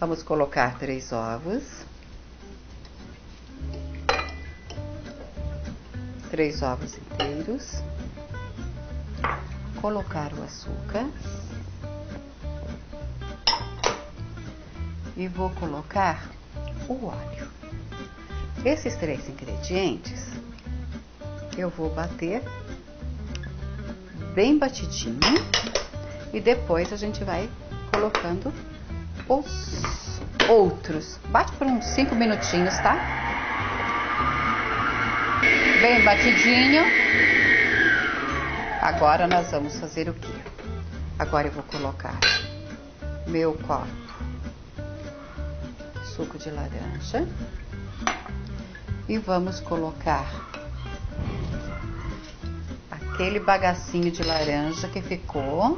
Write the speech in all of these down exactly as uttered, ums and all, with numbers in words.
Vamos colocar três ovos. Três ovos inteiros. Colocar o açúcar. E vou colocar o óleo. Esses três ingredientes eu vou bater bem batidinho e depois a gente vai colocando os outros. Bate por uns cinco minutinhos, tá? Bem batidinho. Agora nós vamos fazer o quê? Agora eu vou colocar meu copo suco de laranja e vamos colocar aquele bagacinho de laranja que ficou.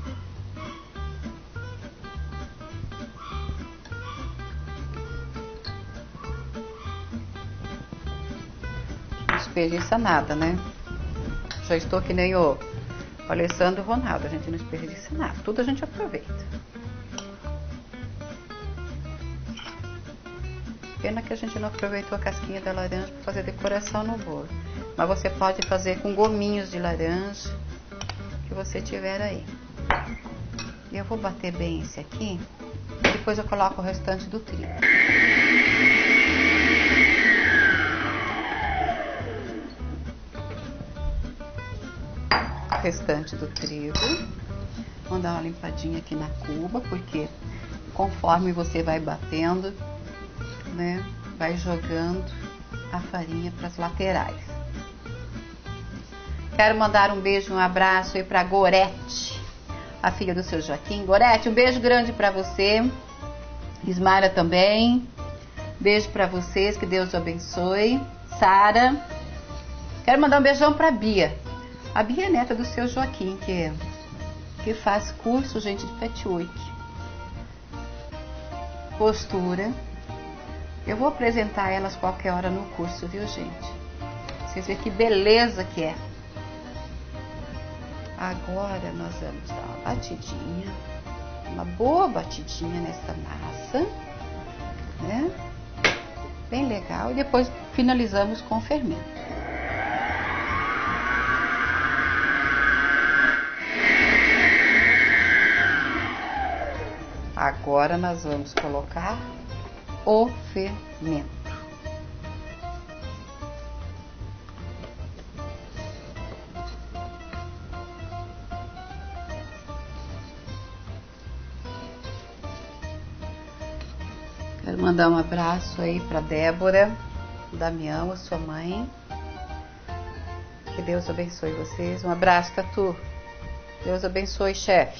Não desperdiça nada, né? Já estou que nem o Alessandro Ronaldo, a gente não desperdiça nada, tudo a gente aproveita. Pena que a gente não aproveitou a casquinha da laranja para fazer decoração no bolo. Mas você pode fazer com gominhos de laranja que você tiver aí. E eu vou bater bem esse aqui. Depois eu coloco o restante do trigo. O restante do trigo. Vamos dar uma limpadinha aqui na cuba, porque conforme você vai batendo, né, vai jogando a farinha para as laterais. Quero mandar um beijo, um abraço aí para Gorete, a filha do seu Joaquim. Gorete, um beijo grande para você. Ismara também. Beijo para vocês, que Deus te abençoe. Sara. Quero mandar um beijão para Bia. A Bia é neta do seu Joaquim, que, que faz curso, gente, de patchwork. Postura. Eu vou apresentar elas qualquer hora no curso, viu, gente? Vocês verem que beleza que é. Agora nós vamos dar uma batidinha, uma boa batidinha nessa massa, né? Bem legal. E depois finalizamos com o fermento. Agora nós vamos colocar o fermento. Quero mandar um abraço aí para Débora, Damião, a sua mãe. Que Deus abençoe vocês. Um abraço, Tatu. Deus abençoe, chefe.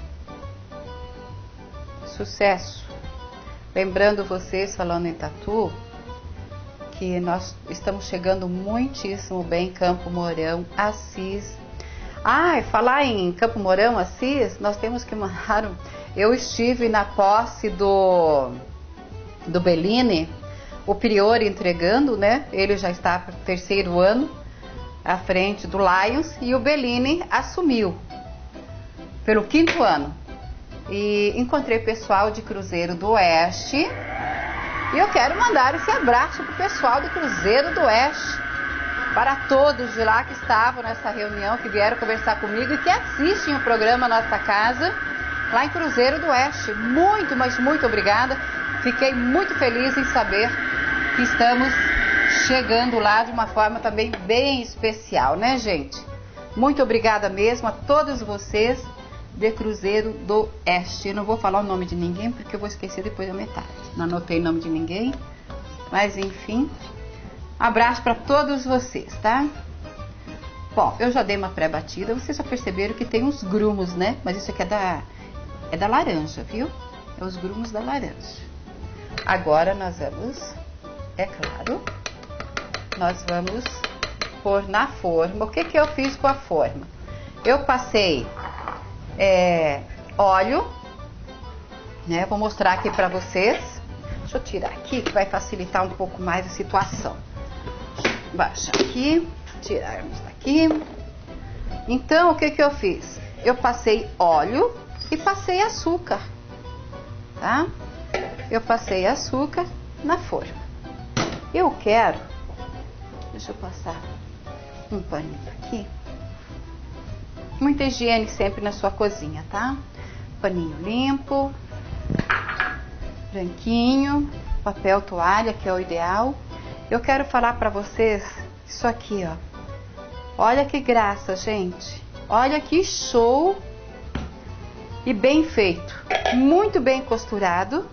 Sucesso. Lembrando vocês, falando em Tatu, que nós estamos chegando muitíssimo bem em Campo Mourão, Assis. Ah, e falar em Campo Mourão, Assis, nós temos que mandar um... Eu estive na posse do, do Bellini, o prior entregando, né? Ele já está para o terceiro ano à frente do Lions e o Bellini assumiu pelo quinto ano. E encontrei pessoal de Cruzeiro do Oeste e eu quero mandar esse abraço para o pessoal do Cruzeiro do Oeste, para todos de lá que estavam nessa reunião, que vieram conversar comigo e que assistem o programa Nossa Casa lá em Cruzeiro do Oeste. Muito, mas muito obrigada. Fiquei muito feliz em saber que estamos chegando lá de uma forma também bem especial, né, gente? Muito obrigada mesmo a todos vocês de Cruzeiro do Oeste. Não vou falar o nome de ninguém porque eu vou esquecer depois da metade. Não anotei o nome de ninguém, mas enfim, abraço para todos vocês, tá? Bom, eu já dei uma pré-batida, vocês já perceberam que tem uns grumos, né? Mas isso aqui é da, é da laranja, viu? É os grumos da laranja. Agora nós vamos, é claro, nós vamos pôr na forma. O que que eu fiz com a forma? Eu passei É, óleo, né? Vou mostrar aqui para vocês. Deixa eu tirar aqui que vai facilitar um pouco mais a situação. Baixa aqui, tirarmos daqui. Então, o que que eu fiz? Eu passei óleo e passei açúcar, tá? eu passei açúcar na forma. Eu quero, deixa eu passar um paninho aqui. Muita higiene sempre na sua cozinha, tá? Paninho limpo, branquinho, papel toalha, que é o ideal. Eu quero falar para vocês isso aqui, ó. Olha que graça, gente. Olha que show e bem feito. Muito bem costurado.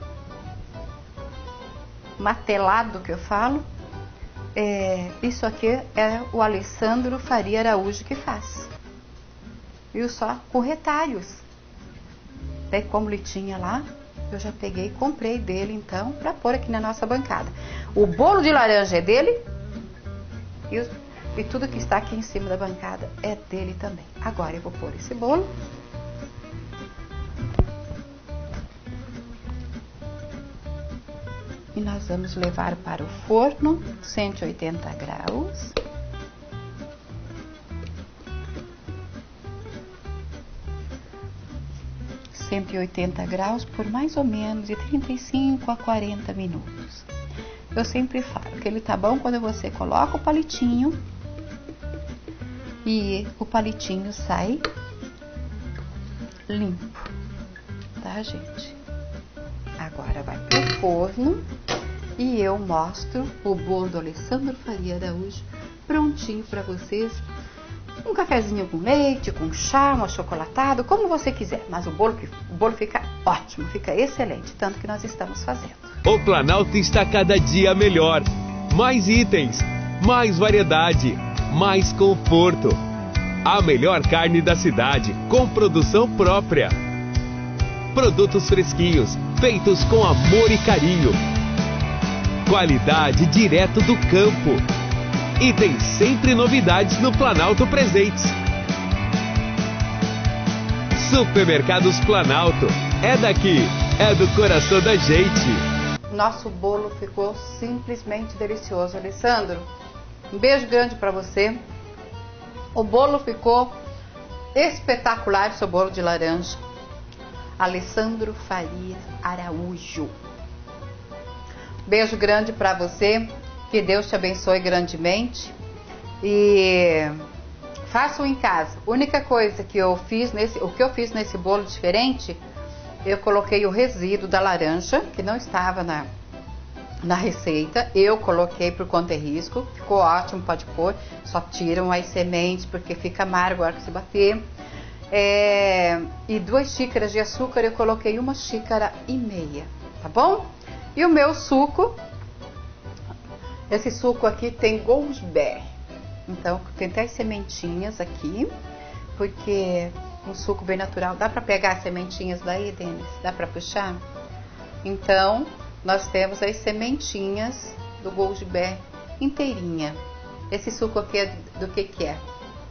Matelado que eu falo. É, isso aqui é o Alessandro Faria Araújo que faz. Viu só? Com retalhos. Daí como ele tinha lá, eu já peguei e comprei dele então para pôr aqui na nossa bancada. O bolo de laranja é dele e, os, e tudo que está aqui em cima da bancada é dele também. Agora eu vou pôr esse bolo. E nós vamos levar para o forno, cento e oitenta graus. cento e oitenta graus por mais ou menos de trinta e cinco a quarenta minutos. Eu sempre falo que ele tá bom quando você coloca o palitinho e o palitinho sai limpo, tá, gente? Agora vai pro forno e eu mostro o bolo do Alessandro Faria Araújo prontinho para vocês. Um cafezinho com leite, com chá, um achocolatado, como você quiser. Mas o bolo, o bolo fica ótimo, fica excelente, tanto que nós estamos fazendo. O Planalto está cada dia melhor. Mais itens, mais variedade, mais conforto. A melhor carne da cidade, com produção própria. Produtos fresquinhos, feitos com amor e carinho. Qualidade direto do campo. E tem sempre novidades no Planalto Presentes. Supermercados Planalto. É daqui, é do coração da gente. Nosso bolo ficou simplesmente delicioso, Alessandro. Um beijo grande para você. O bolo ficou espetacular, seu bolo de laranja. Alessandro Faria Araújo. Beijo grande para você. Que Deus te abençoe grandemente e faça-o em casa. A única coisa que eu fiz nesse, o que eu fiz nesse bolo diferente, eu coloquei o resíduo da laranja, que não estava na, na receita. Eu coloquei por conta e risco, ficou ótimo, pode pôr. Só tiram as sementes porque fica amargo a hora que se bater. É, e duas xícaras de açúcar, eu coloquei uma xícara e meia, tá bom? E o meu suco. Esse suco aqui tem gooseberry, então tem até as sementinhas aqui, porque um suco bem natural, dá para pegar as sementinhas daí, Denis? Dá para puxar? Então, nós temos as sementinhas do gooseberry inteirinha. Esse suco aqui é do que que é?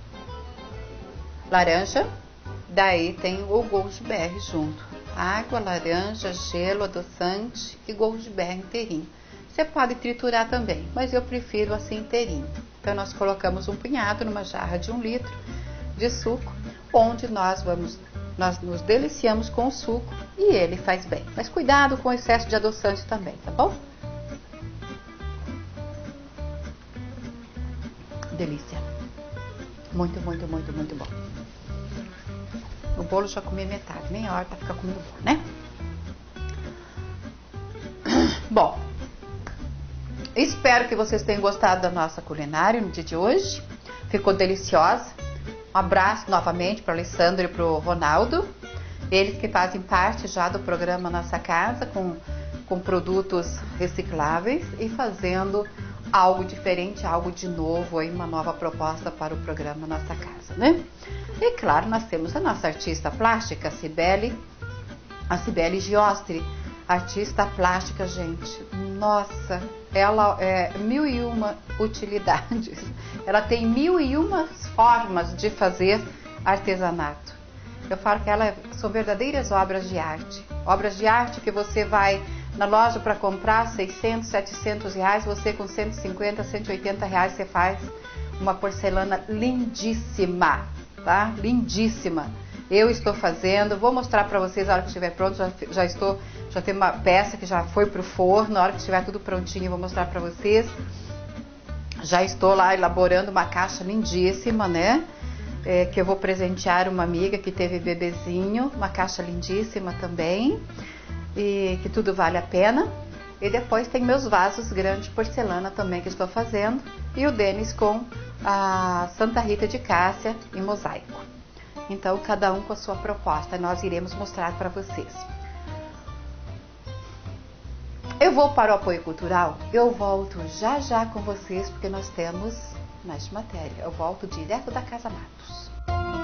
Laranja, daí tem o gooseberry junto. Água, laranja, gelo, adoçante e gooseberry inteirinho. Você pode triturar também, mas eu prefiro assim inteirinho. Então nós colocamos um punhado numa jarra de um litro de suco, onde nós vamos, nós nos deliciamos com o suco e ele faz bem. Mas cuidado com o excesso de adoçante também, tá bom? Delícia. Muito, muito, muito, muito bom. O bolo já comi metade, meia hora pra ficar comendo bolo, né? Bom. Espero que vocês tenham gostado da nossa culinária no dia de hoje. Ficou deliciosa. Um abraço novamente para o Alessandro e para o Ronaldo. Eles que fazem parte já do programa Nossa Casa, com, com produtos recicláveis e fazendo algo diferente, algo de novo, aí, uma nova proposta para o programa Nossa Casa, né? E claro, nós temos a nossa artista plástica, a Cibele, a Cibele Giostri, artista plástica, gente. Nossa, ela é mil e uma utilidades. Ela tem mil e uma formas de fazer artesanato. Eu falo que ela são verdadeiras obras de arte. Obras de arte que você vai na loja para comprar seiscentos, setecentos reais, você com cento e cinquenta, cento e oitenta reais você faz uma porcelana lindíssima, tá? Lindíssima. Eu estou fazendo, vou mostrar para vocês a hora que estiver pronto. Já, já estou, já tem uma peça que já foi pro forno. Na hora que estiver tudo prontinho, eu vou mostrar para vocês. Já estou lá elaborando uma caixa lindíssima, né? É, que eu vou presentear uma amiga que teve bebezinho. Uma caixa lindíssima também. E que tudo vale a pena. E depois tem meus vasos grandes de porcelana também que estou fazendo. E o Denis com a Santa Rita de Cássia em mosaico. Então, cada um com a sua proposta, nós iremos mostrar para vocês. Eu vou para o apoio cultural, eu volto já já com vocês, porque nós temos mais matéria. Eu volto direto da Casa Matos.